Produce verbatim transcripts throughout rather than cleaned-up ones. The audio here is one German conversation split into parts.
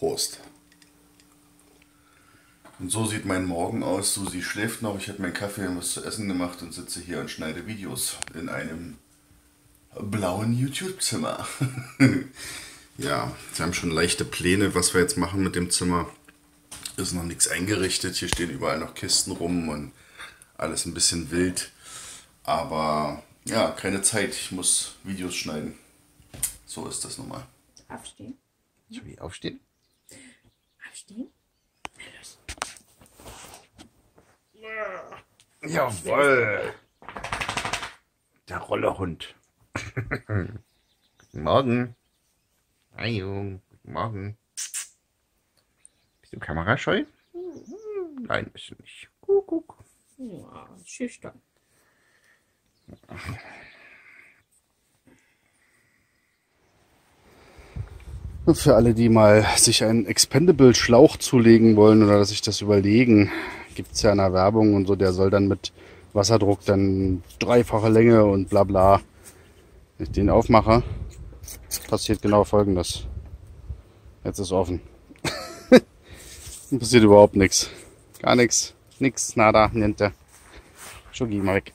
Prost. Und so sieht mein Morgen aus. Susi schläft noch. Ich habe meinen Kaffee und was zu essen gemacht und sitze hier und schneide Videos in einem blauen YouTube-Zimmer. Ja, sie haben schon leichte Pläne, was wir jetzt machen mit dem Zimmer. Ist noch nichts eingerichtet. Hier stehen überall noch Kisten rum und alles ein bisschen wild. Aber ja, keine Zeit. Ich muss Videos schneiden. So ist das nun mal. Aufstehen. Soll ich aufstehen? Aufstehen. Jawohl! Der Rollerhund. Guten Morgen. Hi, Jung. Guten Morgen. Bist du kamerascheu? Nein, bist du nicht. Kuckuck. Ja, schüchtern. Für alle, die mal sich einen Expendable-Schlauch zulegen wollen oder sich das überlegen, gibt es ja in der Werbung und so, der soll dann mit Wasserdruck dann dreifache Länge und bla bla. Wenn ich den aufmache, passiert genau Folgendes. Jetzt ist offen. Passiert überhaupt nichts. Gar nichts. Nix, nada, niente. Schogi, mal weg.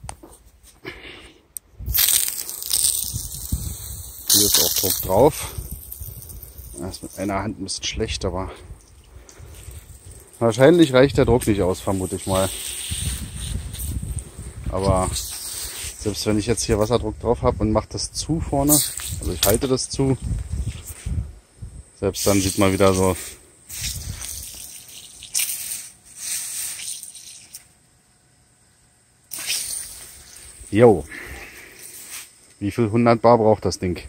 Hier ist auch Druck drauf. Das ist mit einer Hand ein bisschen schlecht, aber wahrscheinlich reicht der Druck nicht aus, vermute ich mal. Aber selbst wenn ich jetzt hier Wasserdruck drauf habe und mache das zu vorne, also ich halte das zu, selbst dann sieht man wieder so. Jo. Wie viel hundert Bar braucht das Ding?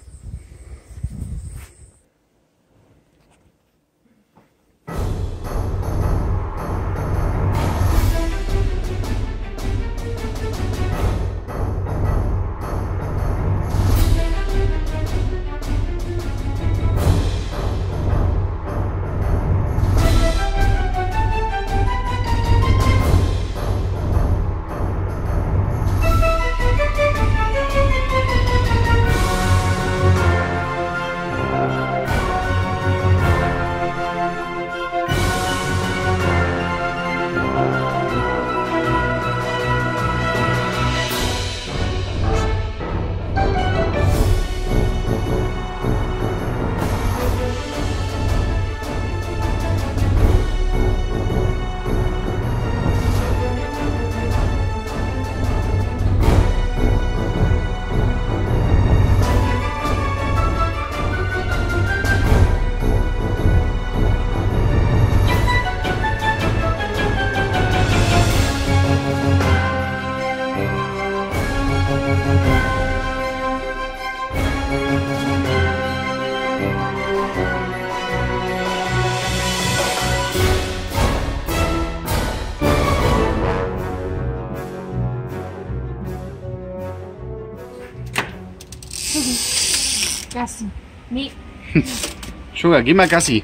Gassi. Nee. Sugar, geh mal Gassi.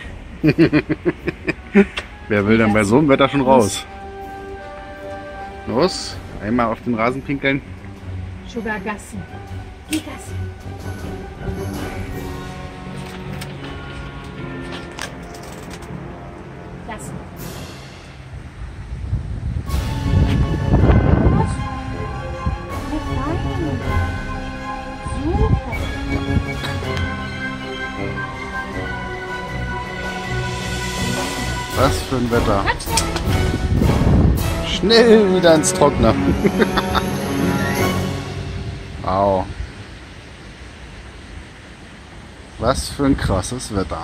Wer will denn bei so einem Wetter schon raus? Los, einmal auf den Rasen pinkeln. Sugar Gassi. Geh Gassi. Gassi. Was? Ja, fein. Super. Was für ein Wetter. Schnell wieder ins Trockene. Wow. Was für ein krasses Wetter.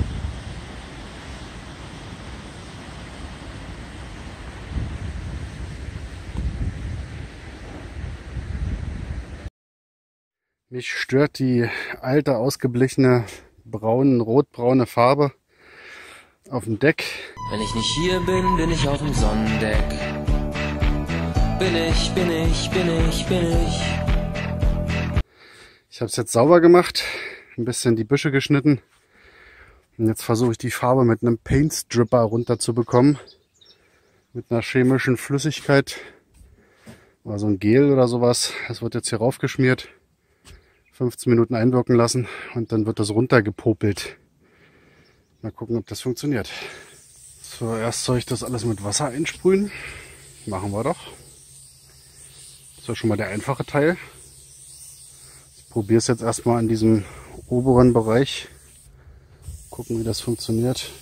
Mich stört die alte, ausgeblichene, braun, rotbraune Farbe auf dem Deck. Wenn ich nicht hier bin, bin ich auf dem Sonnendeck. Bin ich, bin ich, bin ich, bin ich. Ich habe es jetzt sauber gemacht, ein bisschen die Büsche geschnitten. Und jetzt versuche ich die Farbe mit einem Paint Stripper runterzubekommen. Mit einer chemischen Flüssigkeit. Oder so ein Gel oder sowas. Das wird jetzt hier raufgeschmiert. fünfzehn Minuten einwirken lassen und dann wird das runtergepopelt. Mal gucken, ob das funktioniert. Zuerst soll ich das alles mit Wasser einsprühen. Machen wir doch. Das ist ja schon mal der einfache Teil. Ich probiere es jetzt erstmal an diesem oberen Bereich. Gucken, wie das funktioniert.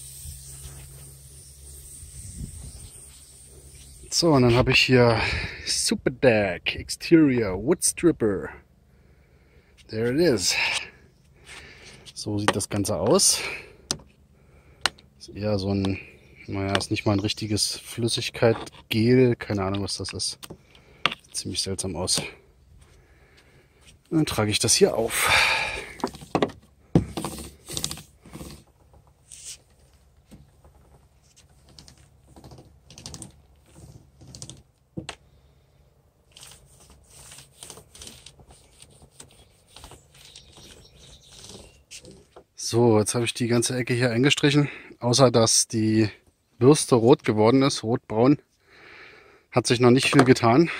So, und dann habe ich hier Super Deck Exterior Wood Stripper. There it is. So sieht das Ganze aus. Ist eher so ein, naja, ist nicht mal ein richtiges Flüssigkeit-Gel. Keine Ahnung, was das ist. Sieht ziemlich seltsam aus. Und dann trage ich das hier auf. So, jetzt habe ich die ganze Ecke hier eingestrichen. Außer dass die Bürste rot geworden ist, rotbraun, hat sich noch nicht viel getan.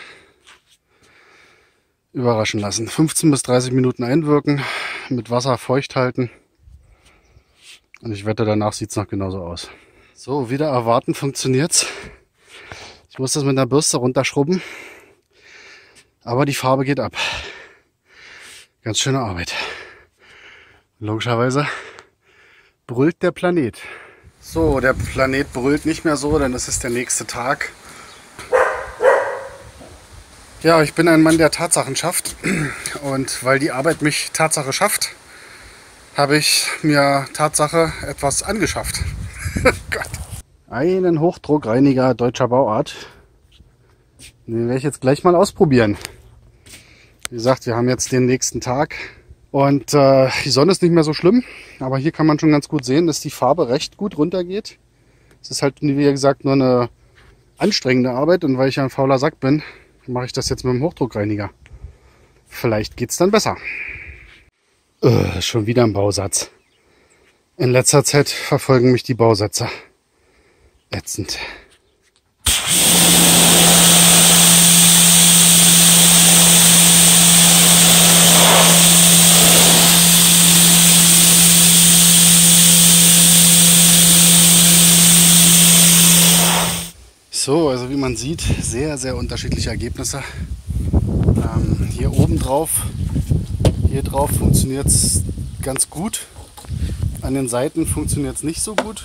Überraschen lassen. fünfzehn bis dreißig Minuten einwirken, mit Wasser feucht halten. Und ich wette, danach sieht es noch genauso aus. So, wieder erwarten funktioniert's. Ich muss das mit der Bürste runterschrubben. Aber die Farbe geht ab. Ganz schöne Arbeit. Logischerweise brüllt der Planet. So, der Planet brüllt nicht mehr so, denn es ist der nächste Tag. Ja, ich bin ein Mann, der Tatsachen schafft. Und weil die Arbeit mich Tatsache schafft, habe ich mir Tatsache etwas angeschafft. Gott. Einen Hochdruckreiniger deutscher Bauart. Den werde ich jetzt gleich mal ausprobieren. Wie gesagt, wir haben jetzt den nächsten Tag. Und äh, die Sonne ist nicht mehr so schlimm, aber hier kann man schon ganz gut sehen, dass die Farbe recht gut runtergeht. Es ist halt, wie gesagt, nur eine anstrengende Arbeit und weil ich ja ein fauler Sack bin, mache ich das jetzt mit dem Hochdruckreiniger. Vielleicht geht's dann besser. Äh, schon wieder ein Bausatz. In letzter Zeit verfolgen mich die Bausätze. Ätzend. So, also wie man sieht, sehr, sehr unterschiedliche Ergebnisse. Ähm, hier oben drauf, hier drauf funktioniert es ganz gut. An den Seiten funktioniert es nicht so gut.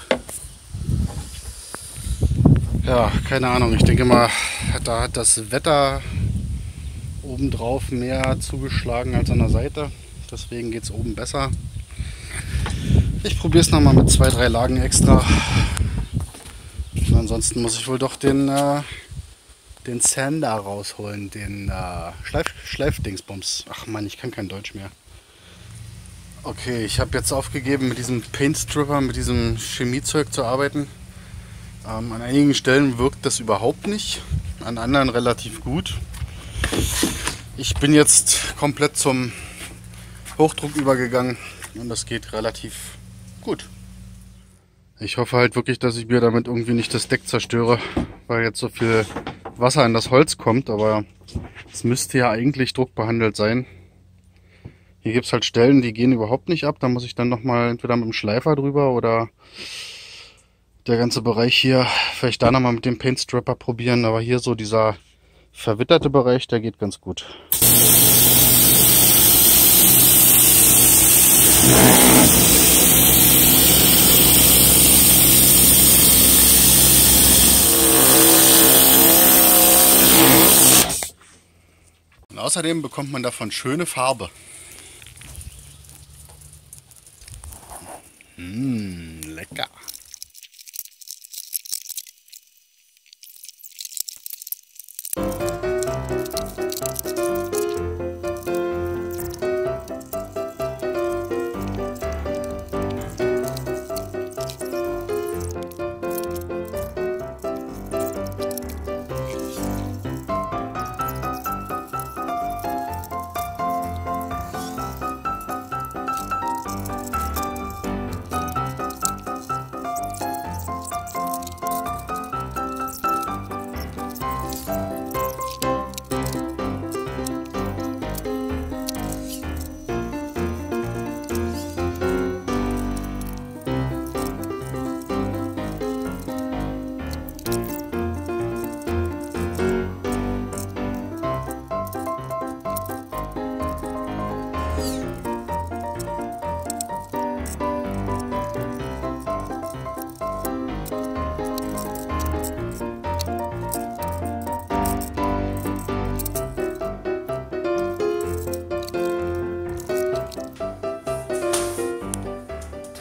Ja, keine Ahnung. Ich denke mal, da hat das Wetter obendrauf mehr zugeschlagen als an der Seite. Deswegen geht es oben besser. Ich probiere es nochmal mit zwei, drei Lagen extra. Und ansonsten muss ich wohl doch den, äh, den Sander rausholen, den äh, Schleif, Schleifdingsbums. Ach man, ich kann kein Deutsch mehr. Okay, ich habe jetzt aufgegeben, mit diesem Paint Stripper, mit diesem Chemiezeug zu arbeiten. Ähm, an einigen Stellen wirkt das überhaupt nicht, an anderen relativ gut. Ich bin jetzt komplett zum Hochdruck übergegangen und das geht relativ gut. Ich hoffe halt wirklich, dass ich mir damit irgendwie nicht das Deck zerstöre, weil jetzt so viel Wasser in das Holz kommt, aber es müsste ja eigentlich druckbehandelt sein. Hier gibt es halt Stellen, die gehen überhaupt nicht ab, da muss ich dann nochmal entweder mit dem Schleifer drüber oder der ganze Bereich hier, vielleicht da nochmal mit dem Paint Stripper probieren, aber hier so dieser verwitterte Bereich, der geht ganz gut. Und außerdem bekommt man davon schöne Farbe. Mmh, lecker.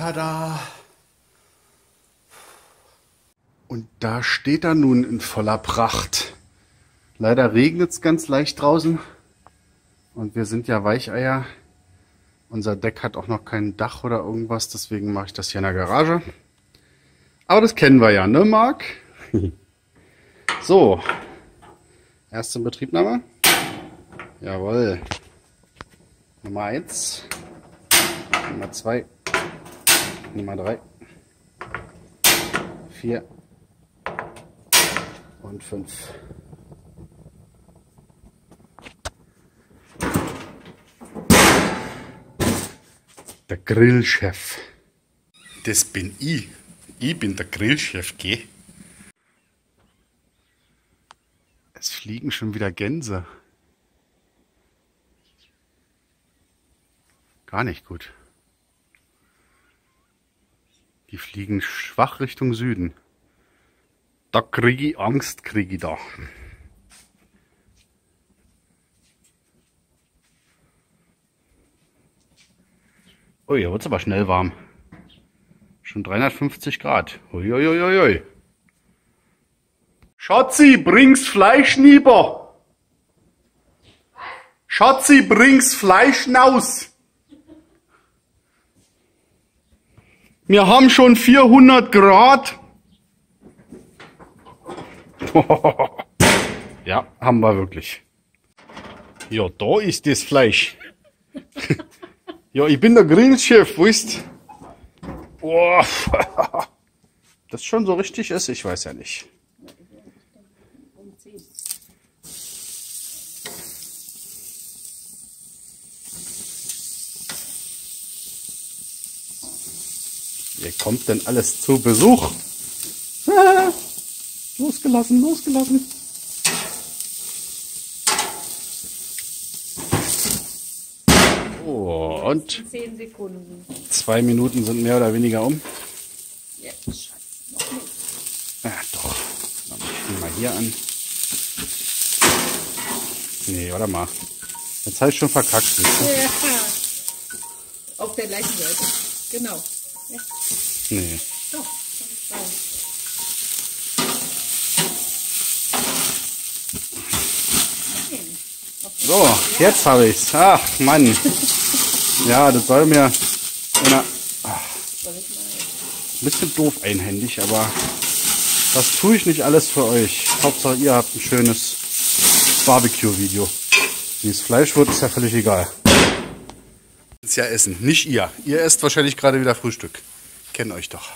Tada! Und da steht er nun in voller Pracht. Leider regnet es ganz leicht draußen. Und wir sind ja Weicheier. Unser Deck hat auch noch kein Dach oder irgendwas, deswegen mache ich das hier in der Garage. Aber das kennen wir ja, ne Marc? So, erste Betriebnahme. Jawohl. Nummer eins, Nummer zwei, Nummer drei, vier und fünf. Der Grillchef. Das bin ich. Ich bin der Grillchef, geh. Es fliegen schon wieder Gänse. Gar nicht gut. Die fliegen schwach Richtung Süden. Da kriege ich Angst, kriege ich da. Oh, hier wird es aber schnell warm. Schon dreihundertfünfzig Grad. Uiuiuiui. Schatzi, bring's Fleisch nieber. Schatzi, bring's Fleisch naus. Wir haben schon vierhundert Grad. Ja, haben wir wirklich. Ja, da ist das Fleisch. Ja, ich bin der Grillchef, wisst. Oh, das schon so richtig ist, ich weiß ja nicht. Wer kommt denn alles zu Besuch? Ah, losgelassen, losgelassen. Oh, und zehn Sekunden. zwei Minuten sind mehr oder weniger um. Jetzt, Schatz, noch nicht. Ja, doch. Dann mach ich ihn mal hier an. Nee, warte mal. Jetzt habe ich schon verkackt. Ja. Auf der gleichen Seite. Genau. Ja. Nee. Doch, das ist rein. Nein. Okay. So, jetzt habe ich's. Ach, Mann. Ja, das soll mir einer, ach, ein bisschen doof einhändig, aber das tue ich nicht alles für euch. Hauptsache ihr habt ein schönes Barbecue-Video. Wie es Fleisch wird, ist ja völlig egal. Ist ja essen, nicht ihr. Ihr esst wahrscheinlich gerade wieder Frühstück. Kennt euch doch.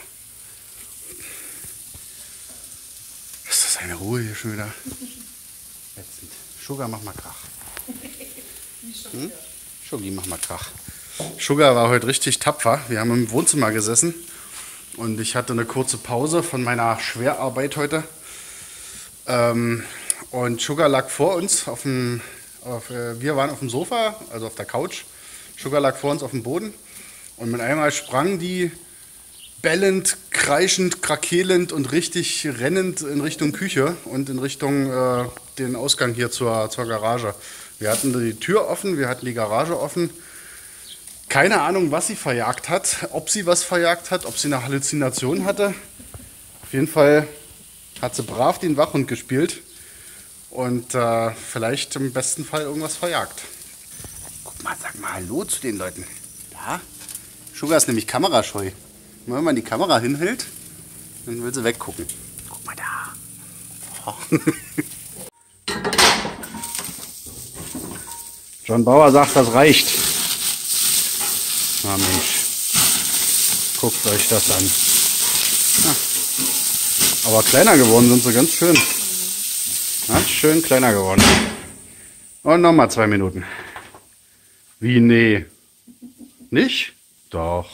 Ist das eine Ruhe hier schon wieder? Ätzend. Sugar, mach mal Krach. Hm? Sugi, mach mal Krach. Sugar war heute richtig tapfer. Wir haben im Wohnzimmer gesessen und ich hatte eine kurze Pause von meiner Schwerarbeit heute. Ähm, und Sugar lag vor uns auf dem, auf, äh, wir waren auf dem Sofa, also auf der Couch. Sugar lag vor uns auf dem Boden und mit einmal sprang die bellend, kreischend, krakelend und richtig rennend in Richtung Küche und in Richtung äh, den Ausgang hier zur, zur Garage. Wir hatten die Tür offen, wir hatten die Garage offen. Keine Ahnung, was sie verjagt hat, ob sie was verjagt hat, ob sie eine Halluzination hatte. Auf jeden Fall hat sie brav den Wachhund gespielt und äh, vielleicht im besten Fall irgendwas verjagt. Guck mal, sag mal Hallo zu den Leuten. Da? Sugar ist nämlich kamerascheu. Wenn man die Kamera hinhält, dann will sie weggucken. Guck mal da. Oh. John Bauer sagt, das reicht. Na Mensch, guckt euch das an. Ja. Aber kleiner geworden sind sie ganz schön. Ganz schön kleiner geworden. Und nochmal zwei Minuten. Wie, nee. Nicht? Doch.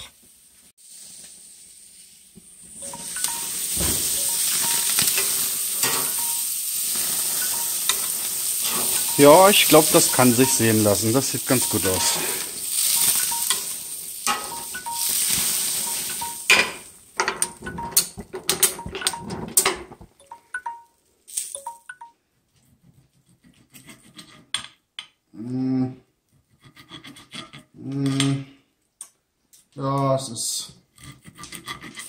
Ja, ich glaube, das kann sich sehen lassen. Das sieht ganz gut aus. Ja, es ist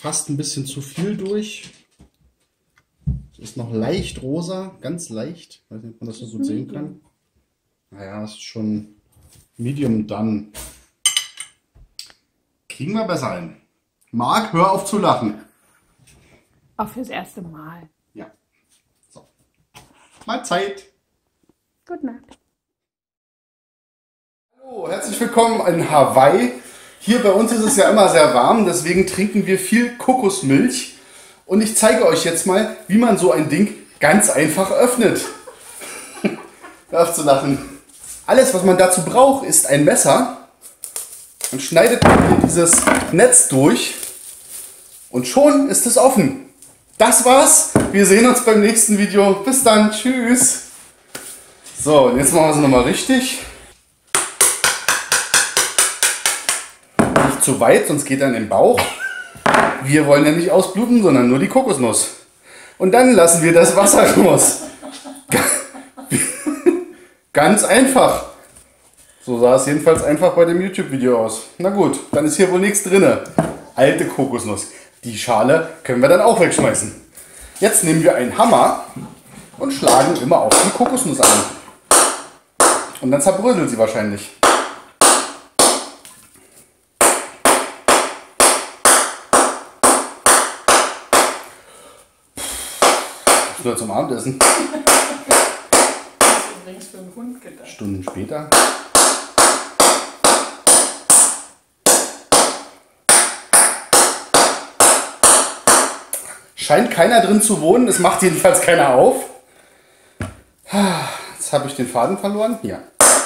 fast ein bisschen zu viel durch. Es ist noch leicht rosa, ganz leicht. Ich weiß nicht, ob man das so gut sehen kann. Naja, es ist schon medium done. Kriegen wir besser hin. Marc, hör auf zu lachen. Auch fürs erste Mal. Ja. So. Mahlzeit. Gute Nacht. Hallo, herzlich willkommen in Hawaii. Hier bei uns ist es ja immer sehr warm, deswegen trinken wir viel Kokosmilch. Und ich zeige euch jetzt mal, wie man so ein Ding ganz einfach öffnet. Hör auf zu lachen. Alles, was man dazu braucht, ist ein Messer. Dann schneidet man hier dieses Netz durch und schon ist es offen. Das war's. Wir sehen uns beim nächsten Video. Bis dann. Tschüss. So, und jetzt machen wir es nochmal richtig. Nicht zu weit, sonst geht er in den Bauch. Wir wollen ja nicht ausbluten, sondern nur die Kokosnuss. Und dann lassen wir das Wasser raus. Ganz einfach. So sah es jedenfalls einfach bei dem YouTube-Video aus. Na gut, dann ist hier wohl nichts drin. Alte Kokosnuss. Die Schale können wir dann auch wegschmeißen. Jetzt nehmen wir einen Hammer und schlagen immer auf die Kokosnuss an. Und dann zerbröselt sie wahrscheinlich. Nur zum Abendessen. Das ist übrigens für einen Hund gedacht. Stunden später. Scheint keiner drin zu wohnen, es macht jedenfalls keiner auf. Jetzt habe ich den Faden verloren. Hier.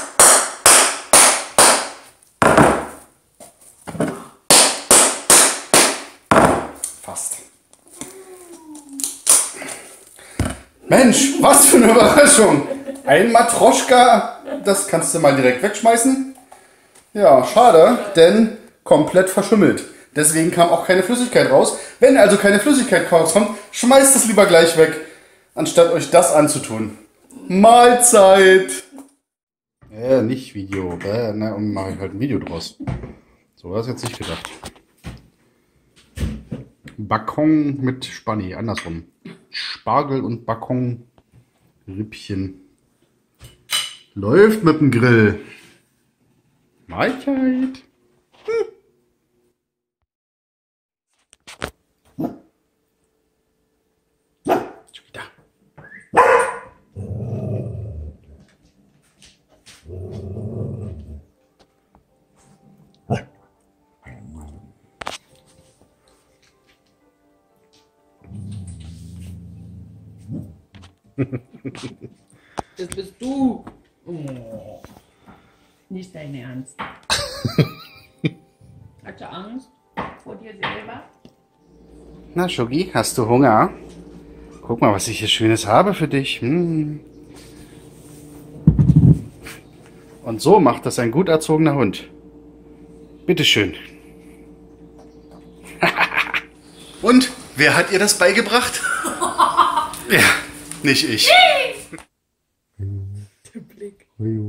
Fast. Mensch, was für eine Überraschung. Ein Matroschka, das kannst du mal direkt wegschmeißen. Ja, schade, denn komplett verschimmelt. Deswegen kam auch keine Flüssigkeit raus. Wenn also keine Flüssigkeit rauskommt, schmeißt es lieber gleich weg, anstatt euch das anzutun. Mahlzeit! Äh, nicht Video. Äh, na, und mache ich halt ein Video draus. So war es jetzt nicht gedacht. Bacon mit Spanni, andersrum. Spargel und Bacon Rippchen. Läuft mit dem Grill. Mahlzeit. Hm. Schon wieder. Das bist du. Oh. Nicht dein Ernst. Hast du Angst vor dir selber? Na, Schogi, hast du Hunger? Guck mal, was ich hier Schönes habe für dich. Hm. Und so macht das ein gut erzogener Hund. Bitteschön. Und, wer hat ihr das beigebracht? Ja, nicht ich. Der Blick.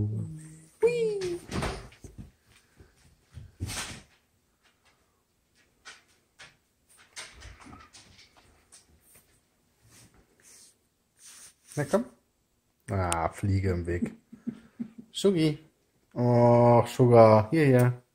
Na komm. Ah, Fliege im Weg. Sugi. Oh, Sugar. Hier, hier.